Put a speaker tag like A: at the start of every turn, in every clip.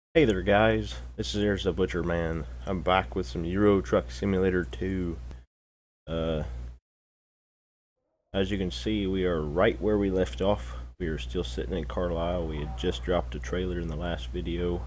A: Hey there guys, this is There's the Butcher Man. I'm back with some Euro Truck Simulator 2. Uh, as you can see, we are right where we left off. We are still sitting in Carlisle. We had just dropped a trailer in the last video.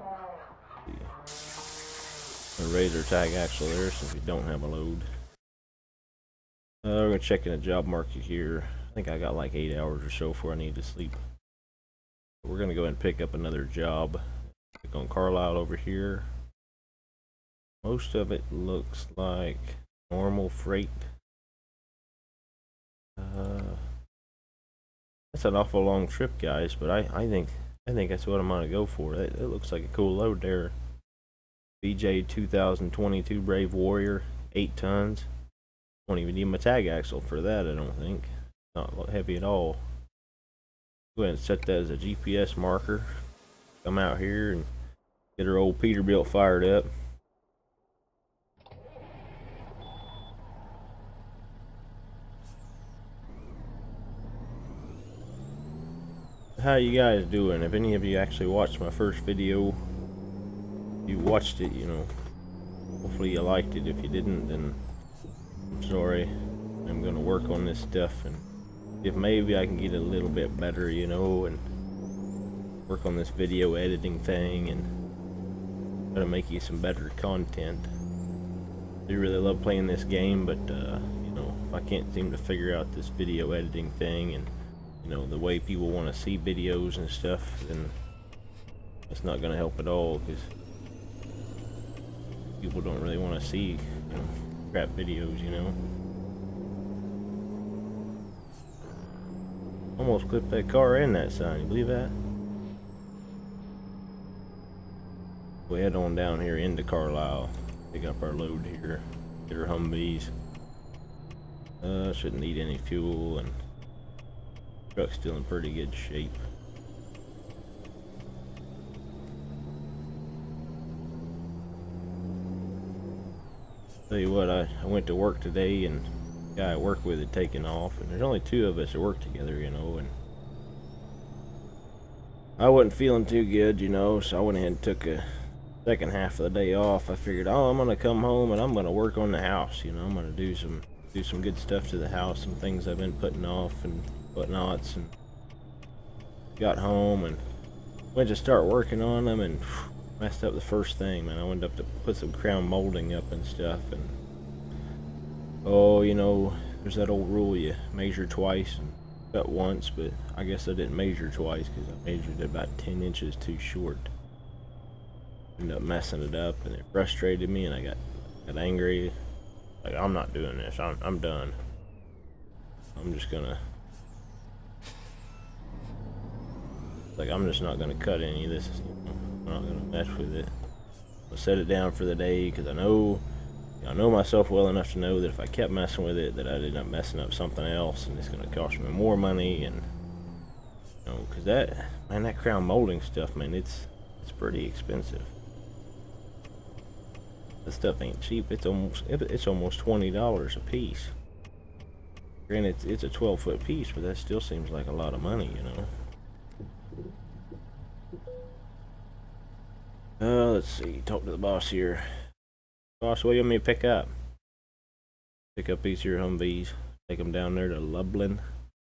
A: Gonna raise our tag axle there since we don't have a load. We're gonna check in a job market here. I think I got like 8 hours or so before I need to sleep. We're gonna go ahead and pick up another job. Click on Carlisle over here. Most of it looks like normal freight. That's an awful long trip, guys, but I think that's what I'm gonna go for. It looks like a cool load there. BJ 2022 Brave Warrior, 8 tons. Won't even need my tag axle for that, I don't think. Not heavy at all. Go ahead and set that as a GPS marker. Come out here and get our old Peterbilt fired up. How you guys doing? If any of you actually watched my first video, if you watched it, you know, hopefully you liked it. If you didn't, then I'm sorry. I'm gonna work on this stuff, and if maybe I can get it a little bit better, you know, and work on this video editing thing and try to make you some better content. I do really love playing this game, but you know, if I can't seem to figure out this video editing thing and you know, the way people want to see videos and stuff, then it's not going to help at all, because people don't really want to see, you know, crap videos, you know. Almost clipped that car in that sign, you believe that? We head on down here into Carlisle, pick up our load here, get our Humvees. Shouldn't need any fuel, and truck's still in pretty good shape. Tell you what, I went to work today, and the guy I work with had taken off, and there's only 2 of us that work together, you know, and I wasn't feeling too good, you know, so I went ahead and took a second half of the day off. I figured, oh, I'm gonna come home and I'm gonna work on the house, you know. I'm gonna do some good stuff to the house, some things I've been putting off and whatnots, and got home and went to start working on them and messed up the first thing, man. I went up to put some crown molding up and stuff, and oh, you know, there's that old rule, you measure twice and cut once, but I guess I didn't measure twice because I measured it about 10 inches too short. Ended up messing it up, and it frustrated me, and I got angry. Like, I'm not doing this. I'm done. I'm just gonna, like, I'm just not gonna cut any of this. I'm not gonna mess with it. I'll set it down for the day, because I know myself well enough to know that if I kept messing with it, that I'd end up messing up something else, and it's gonna cost me more money. And you know, because that crown molding stuff, man, it's pretty expensive. This stuff ain't cheap. It's almost $20 a piece. Granted, it's a 12-foot piece, but that still seems like a lot of money, you know. Let's see. Talk to the boss here. Boss, what do you want me to pick up? Pick up these here Humvees. Take them down there to Lublin.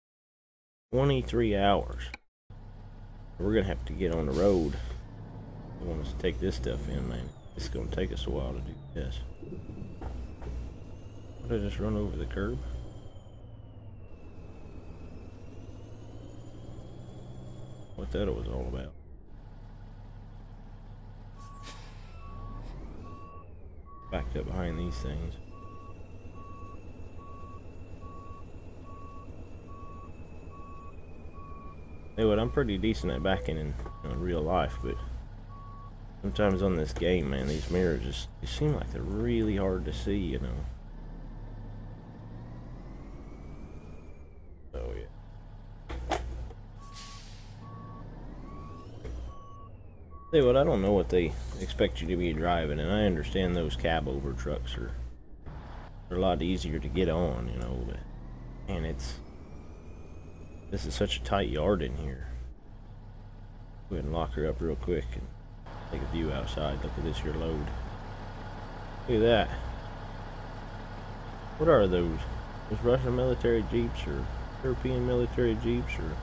A: 23 hours. We're gonna have to get on the road. I want us to take this stuff in, man. It's gonna take us a while to do this. Did I just run over the curb? What that was all about. Backed up behind these things. Hey, what, I'm pretty decent at backing in real life, but sometimes on this game, man, these mirrors they seem like they're really hard to see, you know. Oh yeah. Hey, what, I don't know what they expect you to be driving, and I understand those cab over trucks are a lot easier to get on, you know, but man, this is such a tight yard in here. Go ahead and lock her up real quick and Take a view outside. Look at this here load. Look at that. What are those? Those Russian military jeeps or European military jeeps or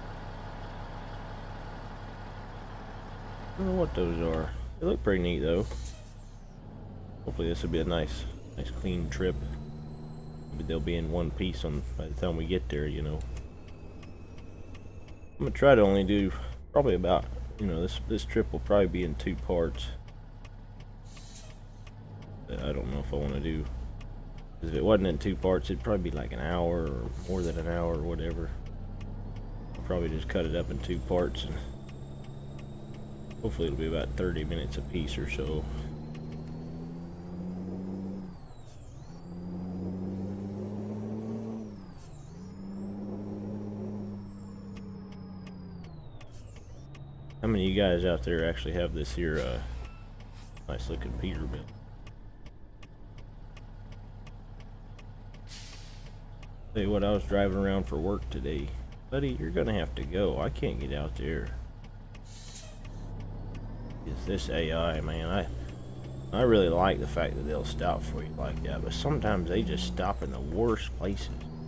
A: I don't know what those are. They look pretty neat though. Hopefully this will be a nice clean trip. Maybe they'll be in one piece by the time we get there, you know. I'm gonna try to only do probably about, you know, this trip will probably be in 2 parts. But I don't know if I want to do, because if it wasn't in 2 parts, it'd probably be like an hour or more than an hour or whatever. I'll probably just cut it up in 2 parts and hopefully it'll be about 30 minutes a piece or so. How many of you guys out there actually have this here nice looking Peterbilt? Tell you what, I was driving around for work today. Buddy, you're gonna have to go. I can't get out there. Is this AI, man? I really like the fact that they'll stop for you like that, but sometimes they just stop in the worst places.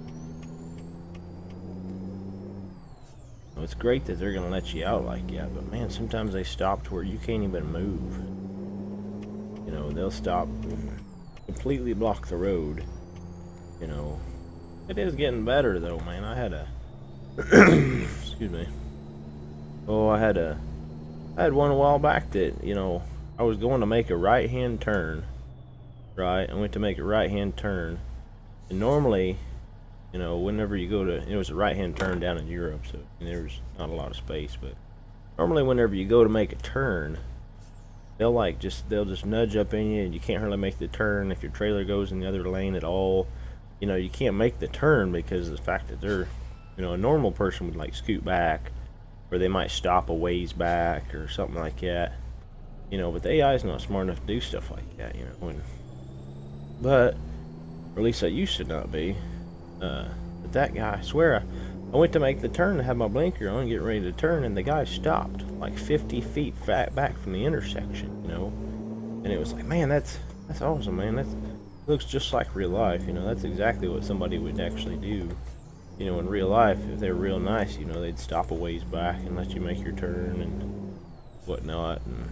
A: It's great that they're gonna let you out like that, but man, sometimes they stop to where you can't even move. You know, they'll stop and completely block the road. You know, it is getting better though, man. I had a excuse me. Oh, I had one a while back that, you know, I was going to make a right-hand turn. Right, I went to make a right-hand turn, and normally, you know, whenever you go to, it was a right-hand turn down in Europe, so there's not a lot of space, but normally whenever you go to make a turn, they'll just nudge up in you, and you can't hardly make the turn if your trailer goes in the other lane at all. You know, you can't make the turn because of the fact that they're, you know, a normal person would like scoot back, or they might stop a ways back or something like that. You know, but the AI is not smart enough to do stuff like that, you know. But, or at least I used to not be. But that guy, I swear, I went to make the turn to have my blinker on, get ready to turn, and the guy stopped like 50 feet back from the intersection, you know. And it was like, man, that's awesome, man. That looks just like real life, you know. That's exactly what somebody would actually do. You know, in real life, if they were real nice, you know, they'd stop a ways back and let you make your turn and whatnot. And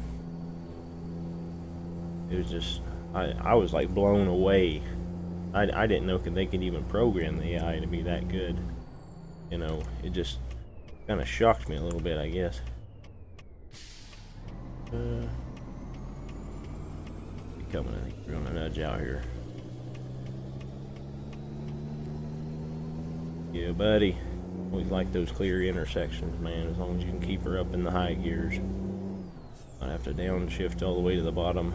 A: it was just, I was like blown away. I didn't know they could even program the AI to be that good. You know, it just kind of shocked me a little bit, I guess. Coming, I think we're gonna nudge out here. Yeah, buddy. Always like those clear intersections, man, as long as you can keep her up in the high gears. I have to downshift all the way to the bottom.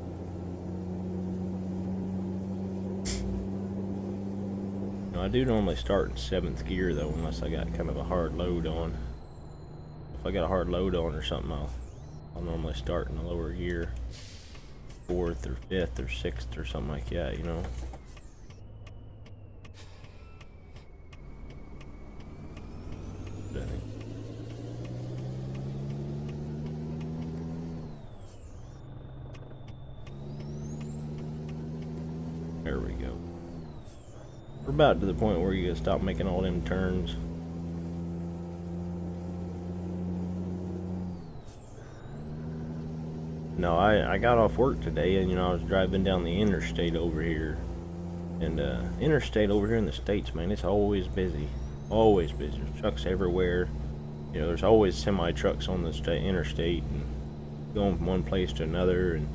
A: I do normally start in 7th gear though, unless I got kind of a hard load on. If I got a hard load on or something, I'll normally start in a lower gear, 4th or 5th or 6th or something like that, you know. There we go. We're about to the point where you gotta stop making all them turns. No, I got off work today, and you know, I was driving down the interstate over here. And interstate over here in the States, man, it's always busy. Always busy. There's trucks everywhere. You know, there's always semi-trucks on the interstate and going from one place to another. And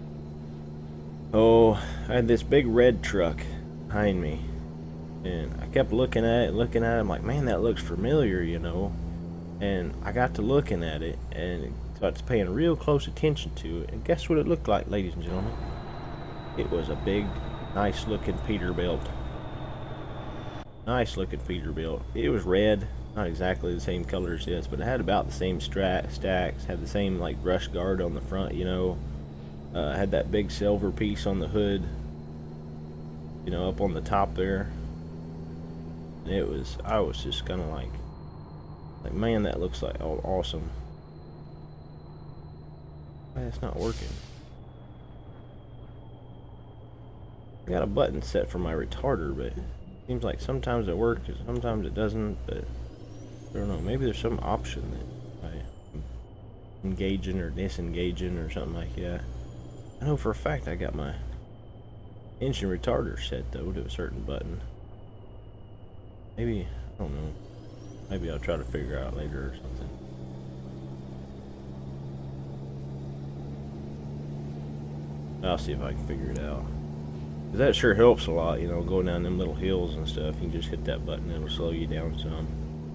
A: oh, I had this big red truck behind me. And I kept looking at it, I'm like, man, that looks familiar, you know. And I got to looking at it, and so I was paying real close attention to it. And guess what it looked like, ladies and gentlemen? It was a big, nice looking Peterbilt. Nice looking Peterbilt. It was red, not exactly the same color as this, but it had about the same stacks, had the same like brush guard on the front, you know. Had that big silver piece on the hood, you know, up on the top there. It was, I was just kind of like, man, that looks like awesome. Why it's not working? I got a button set for my retarder, but it seems like sometimes it works, sometimes it doesn't, but I don't know, maybe there's some option that I'm engaging or disengaging or something like that. I know for a fact I got my engine retarder set though to a certain button. Maybe, I don't know, maybe I'll try to figure out later or something. I'll see if I can figure it out. That sure helps a lot, you know, going down them little hills and stuff. You can just hit that button, it'll slow you down some.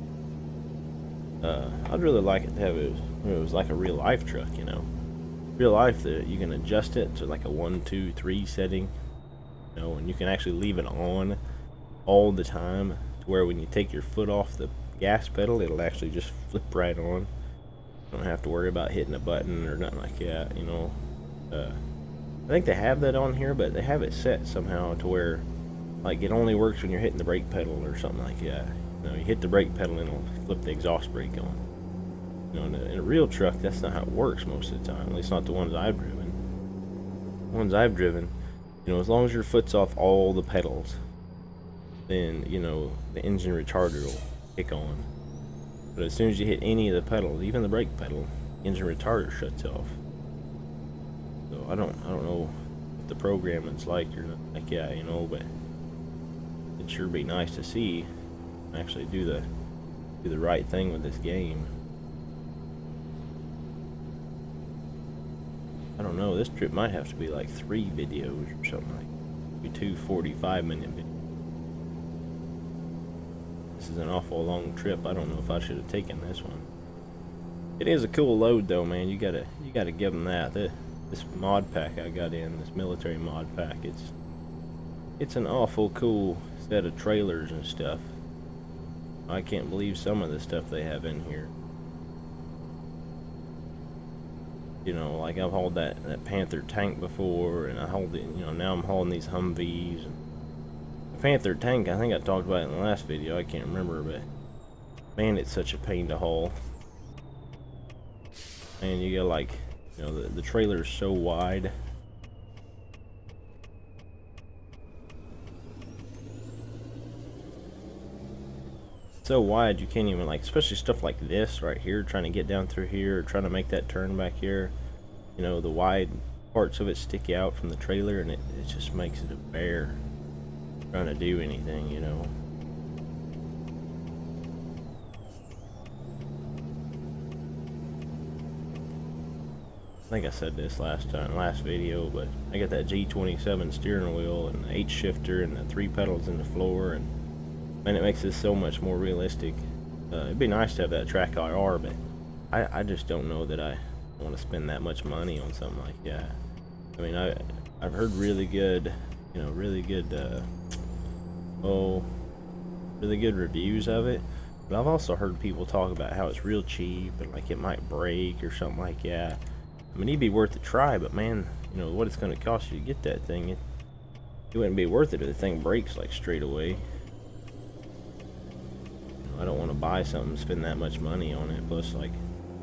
A: I'd really like it to have it was like a real life truck, you know. Real life, that you can adjust it to like a 1, 2, 3 setting, you know, and you can actually leave it on all the time to where when you take your foot off the gas pedal, it'll actually just flip right on. You don't have to worry about hitting a button or nothing like that, you know. I think they have that on here, but they have it set somehow to where, like, it only works when you're hitting the brake pedal or something like that. You know, you hit the brake pedal and it'll flip the exhaust brake on. You know, in a real truck, that's not how it works most of the time. At least not the ones I've driven. The ones I've driven, you know, as long as your foot's off all the pedals, then, you know, the engine retarder will kick on. But as soon as you hit any of the pedals, even the brake pedal, engine retarder shuts off. So I don't know what the programming's like or nothing like that, you know, but it'd sure be nice to see actually do the right thing with this game. I don't know, this trip might have to be like 3 videos or something, like maybe 2 45-minute videos. This is an awful long trip. I don't know if I should have taken this one. It is a cool load though, man. You gotta give them that. This mod pack I got in, this military mod pack, it's an awful cool set of trailers and stuff. I can't believe some of the stuff they have in here. You know, like I've hauled that Panther tank before, and I hauled it, you know, now I'm hauling these Humvees. And the Panther tank, I think I talked about it in the last video, I can't remember, but man, it's such a pain to haul. And you got like, you know, the trailer is so wide. So wide you can't even, like, especially stuff like this right here, trying to get down through here, or trying to make that turn back here. You know, the wide parts of it stick out from the trailer, and it just makes it a bear trying to do anything, you know. I think I said this last video, but I got that G27 steering wheel and the H shifter and the 3 pedals in the floor, and man, it makes this so much more realistic. It'd be nice to have that track IR, but I just don't know that I want to spend that much money on something like that. I mean, I've heard really good, you know, really good reviews of it, but I've also heard people talk about how it's real cheap and like it might break or something like that. I mean, it'd be worth a try, but man, you know what it's going to cost you to get that thing. It wouldn't be worth it if the thing breaks like straight away. You know, I don't want to buy something, spend that much money on it. Plus, like,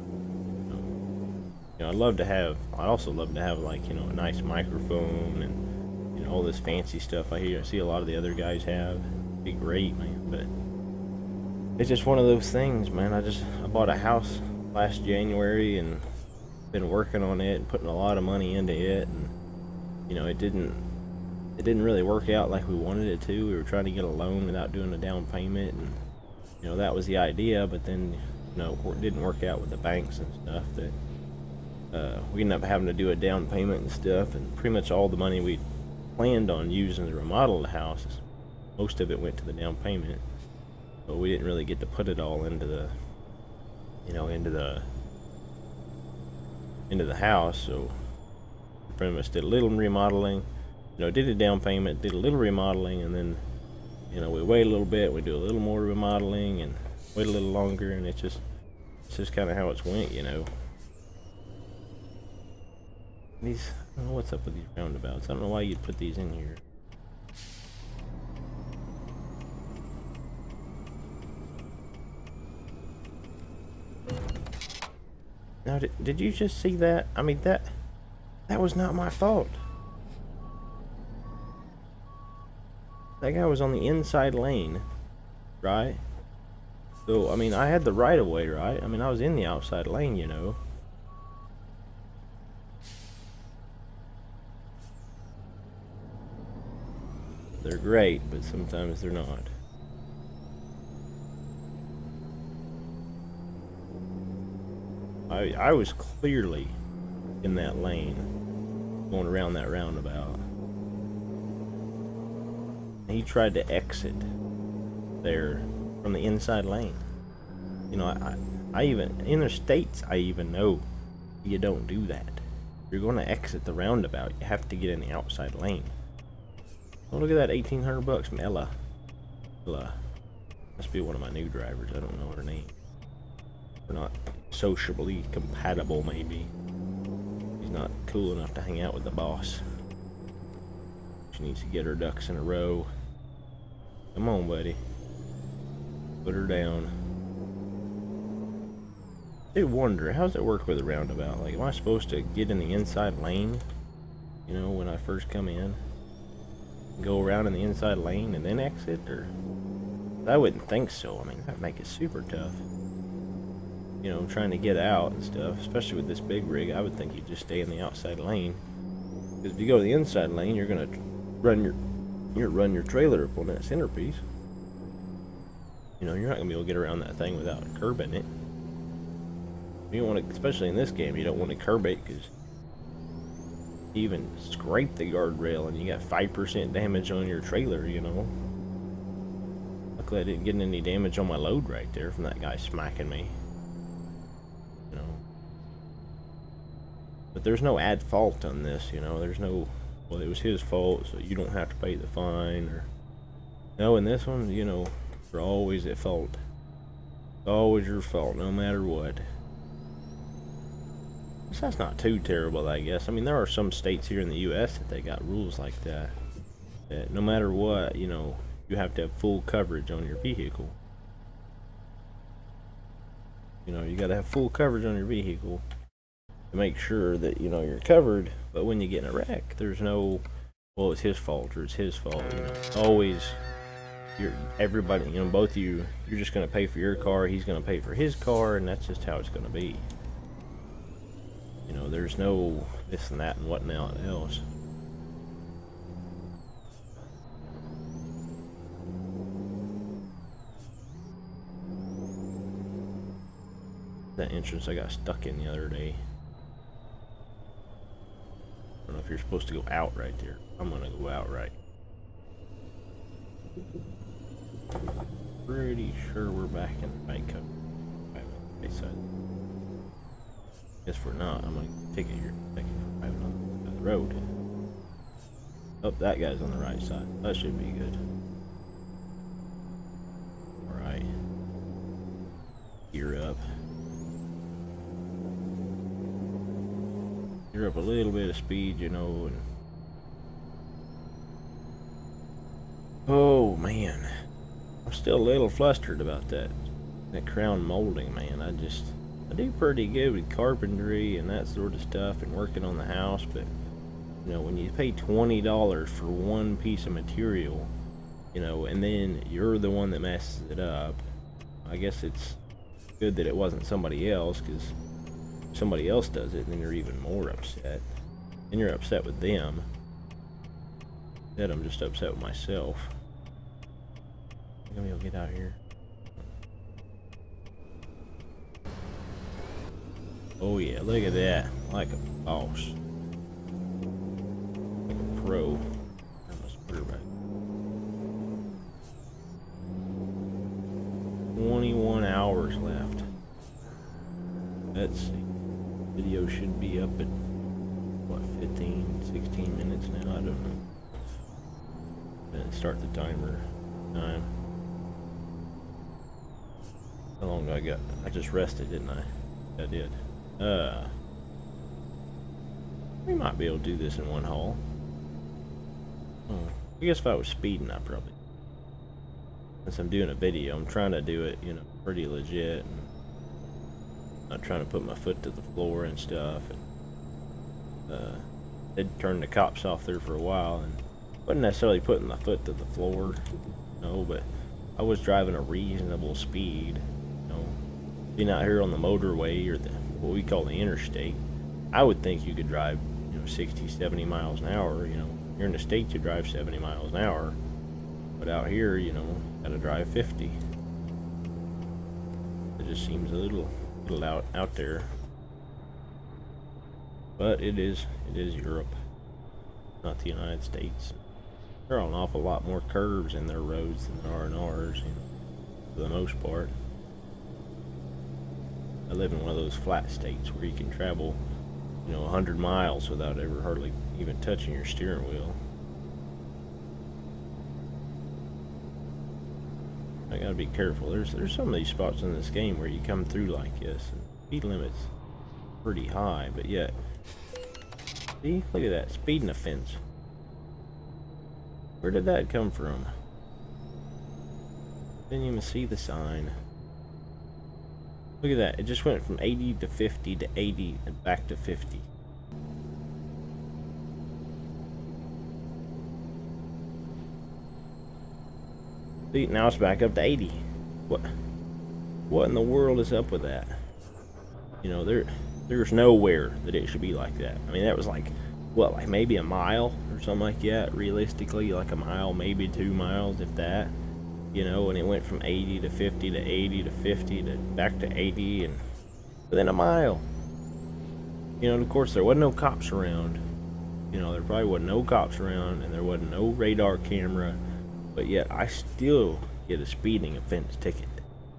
A: you know, I'd also love to have like, you know, a nice microphone and, you know, all this fancy stuff I see a lot of the other guys have. It'd be great, man. But it's just one of those things, man. I bought a house last January and been working on it and putting a lot of money into it, and you know, it didn't really work out like we wanted it to. We were trying to get a loan without doing a down payment, and you know, that was the idea, but then, you know, it didn't work out with the banks and stuff. That we ended up having to do a down payment and stuff, and pretty much all the money we planned on using to remodel the house, most of it went to the down payment, but we didn't really get to put it all into the, you know, into the house. So we pretty much did a little remodeling, you know, did a down payment, did a little remodeling, and then, you know, we wait a little bit, we do a little more remodeling, and wait a little longer, and it's just kind of how it's went, you know. I don't know what's up with these roundabouts. I don't know why you'd put these in here. Now, did you just see that? I mean, that was not my fault. That guy was on the inside lane, right? So, I mean, I had the right of way, right? I mean, I was in the outside lane, you know. They're great, but sometimes they're not. I was clearly in that lane, going around that roundabout. He tried to exit there from the inside lane. You know, I even, in the States, I even know you don't do that. If you're going to exit the roundabout, you have to get in the outside lane. Oh, look at that, 1,800 bucks from Ella. Ella. Must be one of my new drivers. I don't know her name. We're not sociably compatible, maybe. She's not cool enough to hang out with the boss. She needs to get her ducks in a row. Come on, buddy. Put her down. I do wonder, how does it work with a roundabout? Like, am I supposed to get in the inside lane, you know, when I first come in? Go around in the inside lane and then exit? Or I wouldn't think so. I mean, that'd make it super tough. You know, trying to get out and stuff, especially with this big rig. I would think you'd just stay in the outside lane. Because if you go to the inside lane, you're gonna run your trailer up on that centerpiece. You know, you're not gonna be able to get around that thing without curbing it. You don't want to, especially in this game, you don't want to curb it because you even scrape the guardrail and you got 5% damage on your trailer, you know. Luckily I didn't get any damage on my load right there from that guy smacking me. You know. But there's no at fault on this, you know. There's no, well, it was his fault, so you don't have to pay the fine. Or no, in this one, you know, you're always at fault. It's always your fault, no matter what. So that's not too terrible, I guess. I mean, there are some states here in the U.S. that they got rules like that. That no matter what, you know, you have to have full coverage on your vehicle. You know, you got to have full coverage on your vehicle to make sure that, you know, you're covered. But when you get in a wreck, there's no, well, it's his fault or it's his fault. You know, always, everybody, you know, both of you, you're just going to pay for your car. He's going to pay for his car, and that's just how it's going to be. You know, there's no this and that and whatnot else. That entrance I got stuck in the other day. I don't know if you're supposed to go out right there. I'm gonna go out right. Pretty sure we're back in the right cover. Right side. Guess we're not. I'm gonna take it here. Driving on the road. Oh, that guy's on the right side. That should be good. Alright. Gear up. Gear up a little bit of speed, you know, and oh man. I'm still a little flustered about that crown molding, man. I do pretty good with carpentry and that sort of stuff and working on the house, but you know, when you pay $20 for one piece of material, you know, and then you're the one that messes it up, I guess it's good that it wasn't somebody else, because if somebody else does it, then you're even more upset. And you're upset with them. Instead, I'm just upset with myself. Maybe I'll get out here. Oh yeah, look at that. Like a boss. Like a pro. I must put her back. 21 hours left. Let's see. Video should be up at, what, 15, 16 minutes now? I don't know. Then start the timer. Time. How long do I got? I just rested, didn't I? I did. We might be able to do this in one haul. I guess if I was speeding, I probably. Since I'm doing a video, I'm trying to do it, you know, pretty legit. And not trying to put my foot to the floor and stuff. And, they'd turned the cops off there for a while, and wasn't necessarily putting my foot to the floor, you know, but I was driving a reasonable speed, you know. Being out here on the motorway, or what we call the interstate, I would think you could drive, you know, 60, 70 miles an hour, you know. Here in the States, you drive 70 miles an hour, but out here, you know, gotta drive 50. It just seems a little out there. But it is Europe, not the United States. There are an awful lot more curves in their roads than there are in ours, you know, for the most part. I live in one of those flat states where you can travel, you know, 100 miles without ever hardly even touching your steering wheel. I gotta be careful. There's some of these spots in this game where you come through like this, and speed limit's pretty high, but yet, see, look at that, speeding offense. Where did that come from? Didn't even see the sign. Look at that, it just went from 80 to 50 to 80 and back to 50. See, now it's back up to 80. What in the world is up with that? You know, there's nowhere that it should be like that. I mean, that was like, what, like maybe a mile or something like that, realistically, like a mile, maybe 2 miles, if that, you know, and it went from 80 to 50 to 80 to 50 to back to 80, and within a mile. You know, and of course, there wasn't no cops around. You know, there probably wasn't no cops around, and there wasn't no radar camera, but yet I still get a speeding offense ticket.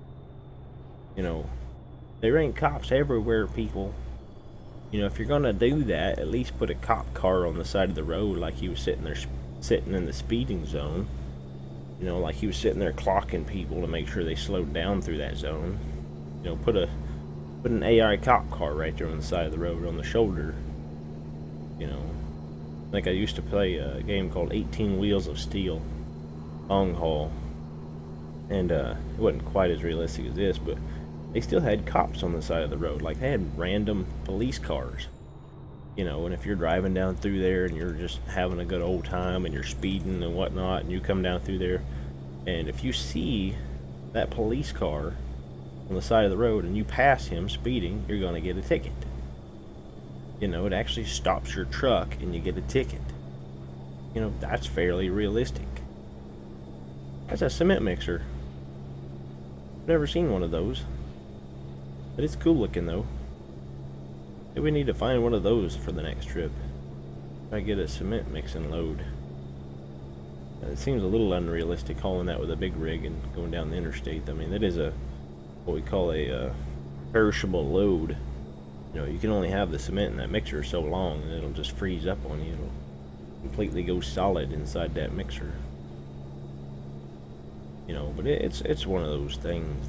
A: You know, there ain't cops everywhere, people. You know, if you're gonna do that, at least put a cop car on the side of the road like he was sitting in the speeding zone. You know, like he was sitting there clocking people to make sure they slowed down through that zone. You know, put an AI cop car right there on the side of the road on the shoulder. You know, I think I used to play a game called 18 Wheels of Steel, long haul, and it wasn't quite as realistic as this, but they still had cops on the side of the road. Like, they had random police cars, you know, and if you're driving down through there and you're just having a good old time and you're speeding and whatnot, and you come down through there, and if you see that police car on the side of the road and you pass him speeding, you're going to get a ticket. You know, it actually stops your truck and you get a ticket. You know, that's fairly realistic. That's a cement mixer. Never seen one of those. But it's cool looking though. Maybe we need to find one of those for the next trip. Try to get a cement mixing load. It seems a little unrealistic hauling that with a big rig and going down the interstate. I mean, that is what we call a perishable load. You know, you can only have the cement in that mixer so long, and it'll just freeze up on you. It'll completely go solid inside that mixer. You know, but it's one of those things.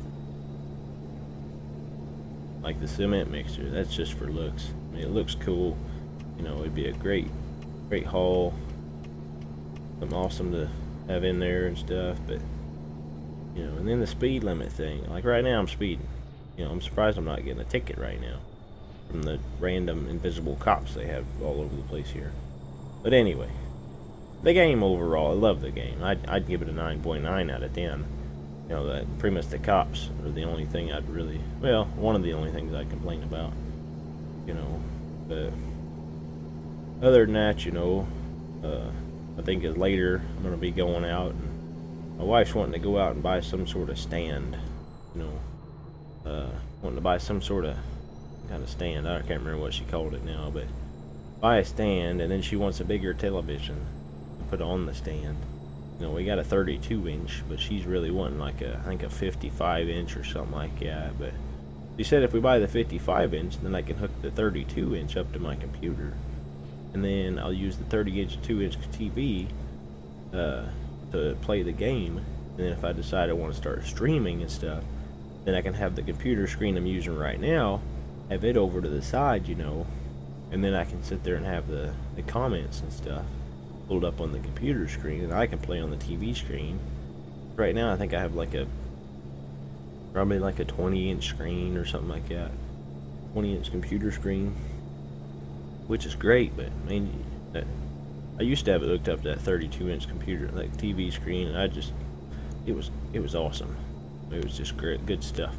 A: Like the cement mixer, that's just for looks. I mean, it looks cool. You know, it'd be a great haul. Something awesome to have in there and stuff, but you know, and then the speed limit thing. Like right now I'm speeding. You know, I'm surprised I'm not getting a ticket right now from the random invisible cops they have all over the place here. But anyway, the game overall, I love the game. I'd give it a 9.9 out of 10. You know, that pretty much the cops are the only thing I'd really, well, one of the only things I'd complain about. You know, but other than that, you know, I think later I'm going to be going out, and my wife's wanting to go out and buy some sort of stand. You know, wanting to buy some sort of kind of stand. I can't remember what she called it now, but buy a stand, and then she wants a bigger television to put on the stand. You know, we got a 32-inch, but she's really wanting like I think a 55-inch or something like that. But she said if we buy the 55-inch, then I can hook the 32-inch up to my computer, and then I'll use the 32-inch TV to play the game. And then if I decide I want to start streaming and stuff, then I can have the computer screen I'm using right now, have it over to the side, you know, and then I can sit there and have the comments and stuff pulled up on the computer screen, and I can play on the TV screen. Right now I think I have like probably like a 20-inch screen or something like that. 20-inch computer screen, which is great, but I mean, I used to have it hooked up to that 32-inch computer, like TV screen, and it was awesome. It was just great, good stuff.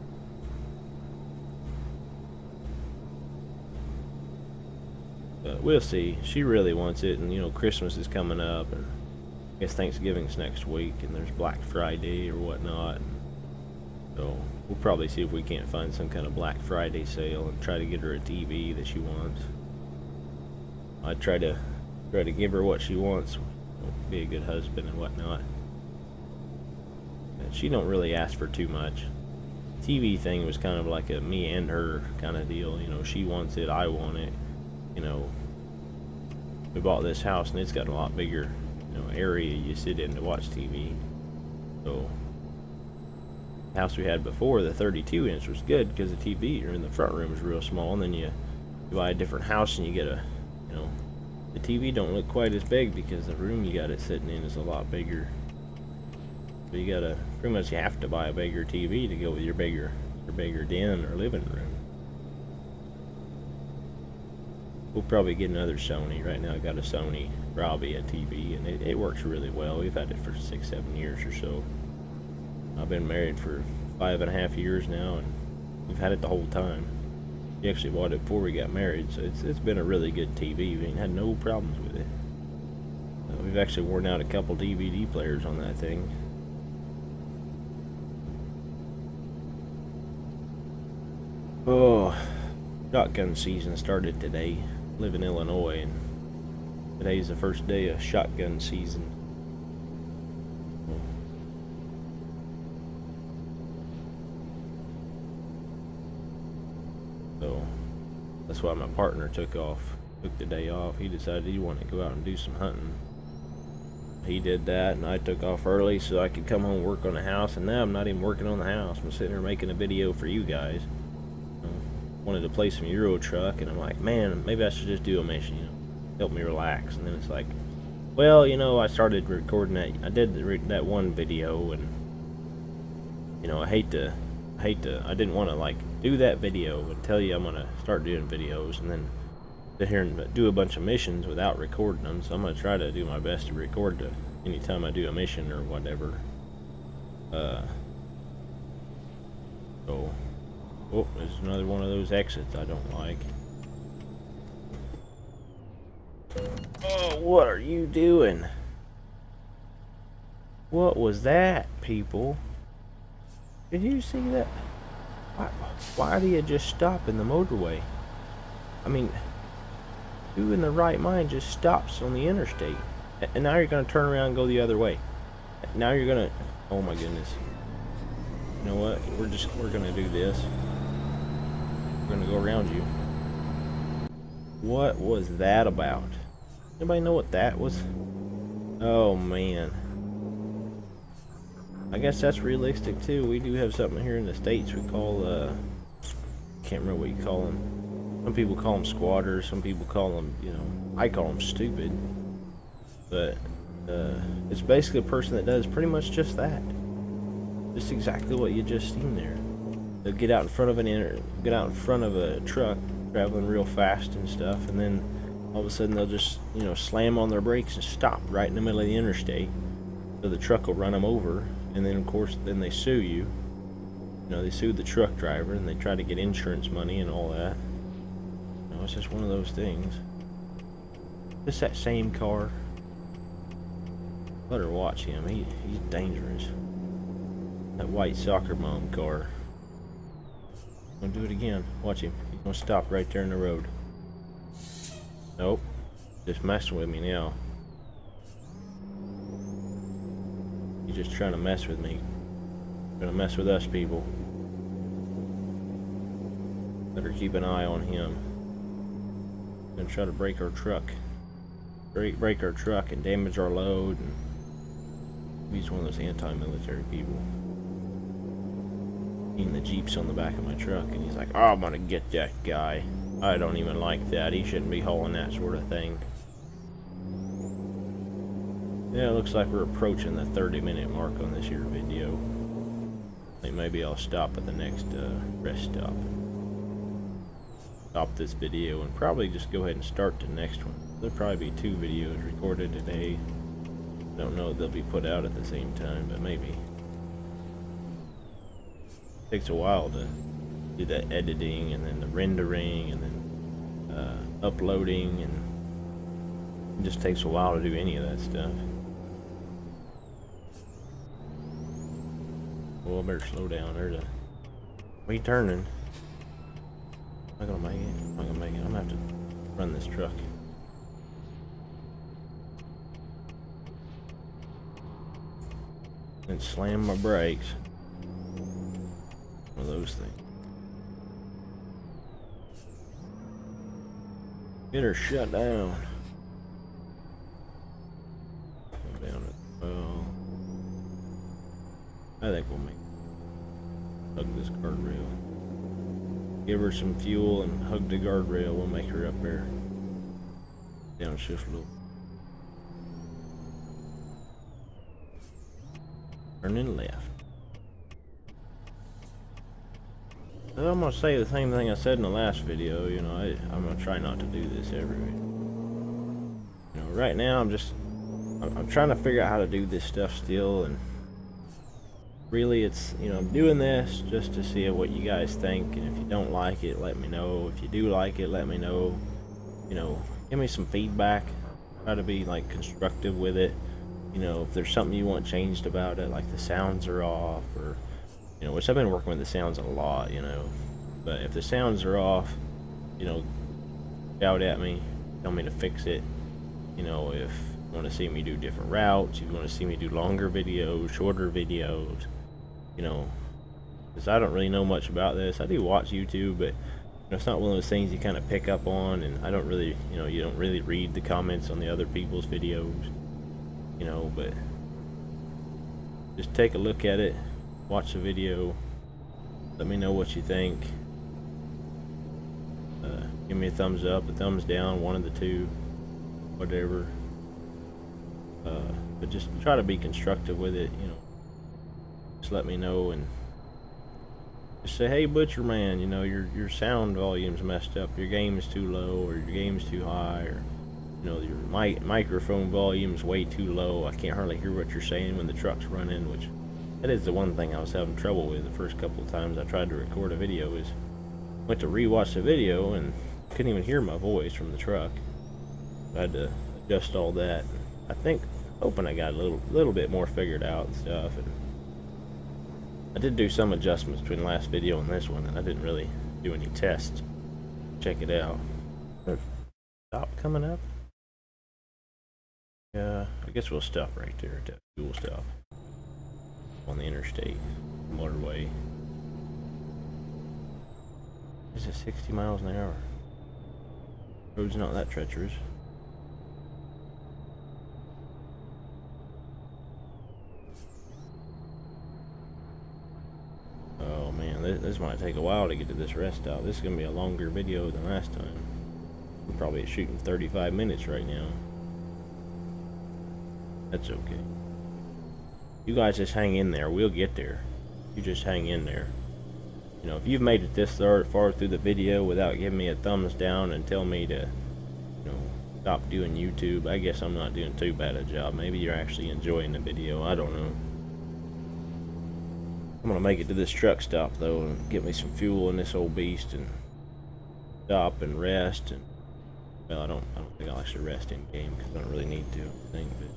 A: But we'll see. She really wants it, and you know, Christmas is coming up, and I guess Thanksgiving's next week, and there's Black Friday or whatnot. So we'll probably see if we can't find some kind of Black Friday sale and try to get her a TV that she wants. I try to give her what she wants, be a good husband and whatnot. And she don't really ask for too much. TV thing was kind of like a me and her kind of deal. You know, she wants it, I want it. You know, we bought this house and it's got a lot bigger, you know, area you sit in to watch TV. So the house we had before, the 32-inch, was good because the TV in the front room is real small, and then you buy a different house and you get a, you know, the TV don't look quite as big because the room you got it sitting in is a lot bigger. So you gotta, pretty much you have to buy a bigger TV to go with your bigger den or living room. We'll probably get another Sony. Right now I got a Sony Robbie, a TV, and it works really well. We've had it for 6-7 years or so. I've been married for 5.5 years now, and we've had it the whole time. We actually bought it before we got married, so it's been a really good TV. We ain't had no problems with it. We've actually worn out a couple DVD players on that thing. Oh, shotgun season started today. I live in Illinois, and today's the first day of shotgun season. So that's why my partner took the day off. He decided he wanted to go out and do some hunting. He did that, and I took off early so I could come home and work on the house, and now I'm not even working on the house. I'm sitting here making a video for you guys. Wanted to play some Euro Truck, and I'm like, man, maybe I should just do a mission, you know, help me relax. And then it's like, well, you know, I started recording that. I did that one video, and you know, I didn't want to like do that video and tell you I'm gonna start doing videos and then sit here and do a bunch of missions without recording them. So I'm gonna try to do my best to record anytime I do a mission or whatever. So. Oh, there's another one of those exits I don't like. Oh, what are you doing? What was that, people? Did you see that? Why do you just stop in the motorway? I mean, who in the right mind just stops on the interstate? And now you're going to turn around and go the other way. Now you're going to... Oh my goodness. You know what? We're going to do this. We're gonna go around you. What was that about? Anybody know what that was? Oh man. I guess that's realistic too. We do have something here in the States we call can't remember what you call them. Some people call them squatters, some people call them, you know, I call them stupid. But it's basically a person that does pretty much just that. Just exactly what you just seen there. They'll get out in front of a truck traveling real fast and stuff, and then all of a sudden they'll just, you know, slam on their brakes and stop right in the middle of the interstate. So the truck will run them over, and then of course then they sue you. You know, they sue the truck driver and they try to get insurance money and all that. You know, it's just one of those things. Just that same car. Let her watch him. He's dangerous. That white soccer mom car. Gonna do it again. Watch him. He's gonna stop right there in the road. Nope. Just messing with me now. He's just trying to mess with me. Gonna mess with us, people. Better keep an eye on him. Gonna try to break our truck. Break our truck and damage our load. And he's one of those anti-military people. And the Jeep's on the back of my truck, and he's like, oh, I'm gonna get that guy. I don't even like that. He shouldn't be hauling that sort of thing. Yeah, it looks like we're approaching the 30-minute mark on this here video. I think maybe I'll stop at the next rest stop. stop this video and probably just go ahead and start the next one. There'll probably be 2 videos recorded today. I don't know if they'll be put out at the same time, but maybe. It takes a while to do the editing and then the rendering and then uploading, and it just takes a while to do any of that stuff. Well, I better slow down. There's a... What are you turning? I'm not gonna make it. I'm not gonna make it. I'm gonna have to run this truck. And slam my brakes. One of those things. Get her shut down. Go down at 12. I think we'll make it. Hug this guardrail. Give her some fuel and hug the guardrail. We'll make her up there. Downshift a little. Turning left. So I'm gonna say the same thing I said in the last video. You know, I'm gonna try not to do this every week. You know, right now I'm trying to figure out how to do this stuff still, and really it's, you know, I'm doing this just to see what you guys think, and if you don't like it, let me know. If you do like it, let me know. You know, give me some feedback. Try to be like constructive with it. You know, if there's something you want changed about it, like the sounds are off, or, you know, which I've been working with the sounds a lot, you know, but if the sounds are off, you know, shout at me, tell me to fix it. You know, if you want to see me do different routes, if you want to see me do longer videos, shorter videos, you know, because I don't really know much about this. I do watch YouTube, but, you know, it's not one of those things you kind of pick up on, and I don't really, you know, you don't really read the comments on the other people's videos. You know, but just take a look at it, watch the video, let me know what you think. Give me a thumbs up, a thumbs down, one of the two, whatever. But just try to be constructive with it, you know. Just let me know, and just say, hey, Butcher Man, you know, your sound volume's messed up, your game is too low, or your game's too high, or, you know, your microphone volume is way too low. I can't hardly hear what you're saying when the truck's running, which that is the one thing I was having trouble with the first couple of times I tried to record a video. Is went to rewatch the video and couldn't even hear my voice from the truck. I had to adjust all that. I think, hoping I got a little bit more figured out and stuff. And I did do some adjustments between the last video and this one, and I didn't really do any tests. Check it out. Stop coming up. I guess we'll stop right there at that fuel stop on the interstate motorway. Is it 60 miles an hour? Road's not that treacherous. Oh man, this might take a while to get to this rest stop. This is gonna be a longer video than last time. I'm probably shooting 35 minutes right now. That's okay. You guys just hang in there. We'll get there. You just hang in there. You know, if you've made it this far through the video without giving me a thumbs down and tell me to, you know, stop doing YouTube, I guess I'm not doing too bad a job. Maybe you're actually enjoying the video. I don't know. I'm gonna make it to this truck stop though and get me some fuel in this old beast and stop and rest. And well, I don't think I'll actually rest in game because I don't really need to. I think, but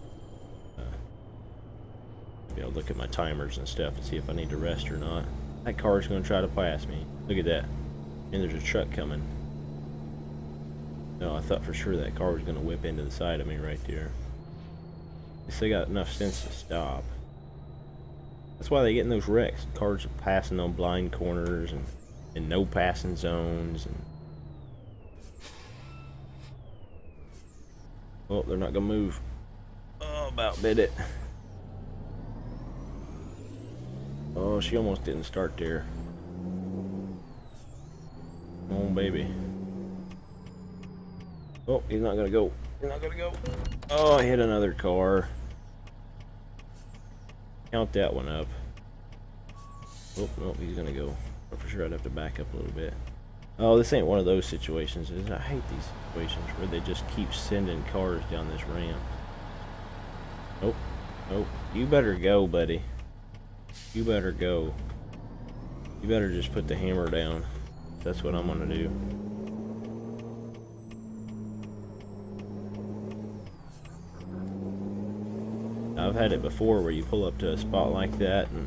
A: maybe I'll look at my timers and stuff and see if I need to rest or not. That car's gonna try to pass me. Look at that. And there's a truck coming. No, I thought for sure that car was gonna whip into the side of me right there. Guess they got enough sense to stop. That's why they get in those wrecks. Cars are passing on blind corners and no passing zones. And oh, they're not gonna move. Oh, about bit it. Oh, she almost didn't start there. Come on, baby. Oh, he's not gonna go. He's not gonna go. Oh, I hit another car. Count that one up. Oh, no, he's gonna go. But for sure I'd have to back up a little bit. Oh, this ain't one of those situations, is it? I hate these situations where they just keep sending cars down this ramp. Nope. Nope. You better go, buddy. You better go. You better just put the hammer down. That's what I'm gonna do. I've had it before where you pull up to a spot like that and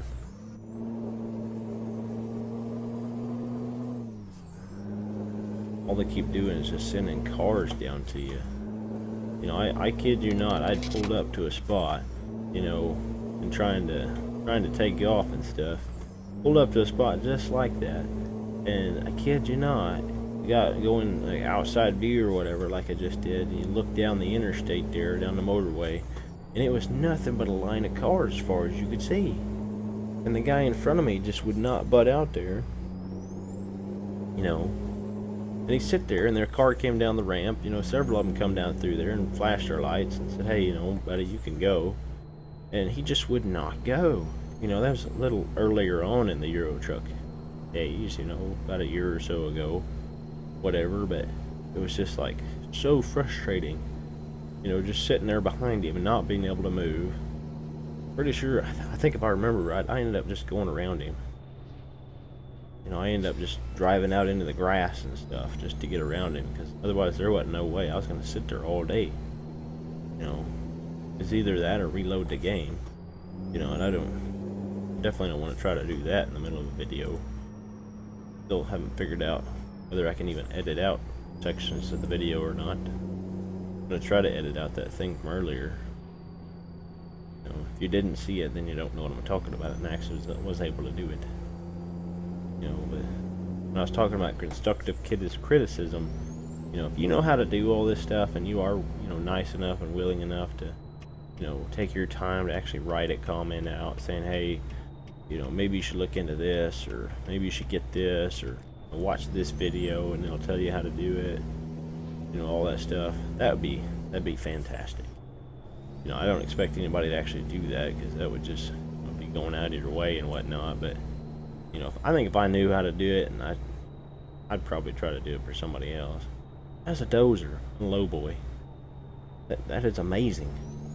A: all they keep doing is just sending cars down to you. You know, I kid you not, I'd pulled up to a spot, you know, and trying to take you off and stuff. Pulled up to a spot just like that, and I kid you not, you got going like outside view or whatever, like I just did, and you look down the interstate there, down the motorway, and it was nothing but a line of cars as far as you could see. And the guy in front of me just would not butt out there, you know. And he'd sit there, and their car came down the ramp, you know, several of them come down through there and flashed their lights and said, hey, you know, buddy, you can go. And he just would not go. You know, that was a little earlier on in the Euro truck days, you know, about a year or so ago, whatever, but it was just like so frustrating, you know, just sitting there behind him and not being able to move. Pretty sure, I think if I remember right, I ended up just going around him. You know, I ended up just driving out into the grass and stuff just to get around him, because otherwise there wasn't no way. I was going to sit there all day. You know, it's either that or reload the game. You know, and I definitely don't want to try to do that in the middle of a video. Still haven't figured out whether I can even edit out sections of the video or not. I'm going to try to edit out that thing from earlier. You know, if you didn't see it, then you don't know what I'm talking about, and actually was able to do it. You know, but when I was talking about constructive criticism, you know, if you know how to do all this stuff and you are, you know, nice enough and willing enough to, you know, take your time to actually write a comment out saying, hey, you know, maybe you should look into this, or maybe you should get this, or watch this video and it'll tell you how to do it, you know, all that stuff, that'd be fantastic. You know, I don't expect anybody to actually do that, because that would just, you know, be going out of your way and whatnot, but you know, I think if I knew how to do it, and I'd probably try to do it for somebody else. That's a dozer, a low boy. That is amazing.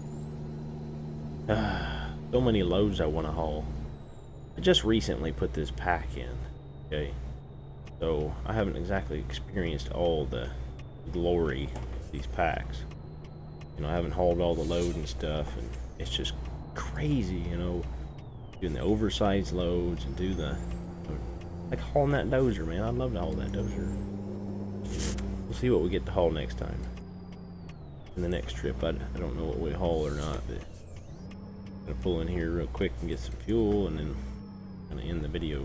A: So many loads I want to haul. I just recently put this pack in, okay? So I haven't exactly experienced all the glory of these packs. You know, I haven't hauled all the load and stuff, and it's just crazy, you know, doing the oversized loads and do the, like hauling that dozer, man. I'd love to haul that dozer. We'll see what we get to haul next time. In the next trip, I don't know what we haul or not, but I'm gonna pull in here real quick and get some fuel, and then gonna end the video.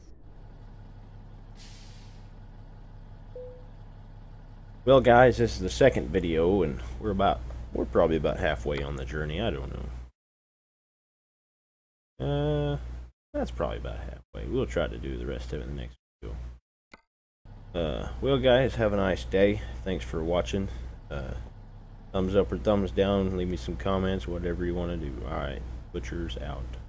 A: Well, guys, this is the second video, and we're probably about halfway on the journey. I don't know. That's probably about halfway. We'll try to do the rest of it in the next video. Well, guys, have a nice day. Thanks for watching. Thumbs up or thumbs down. Leave me some comments, whatever you want to do. Alright, Butchers out.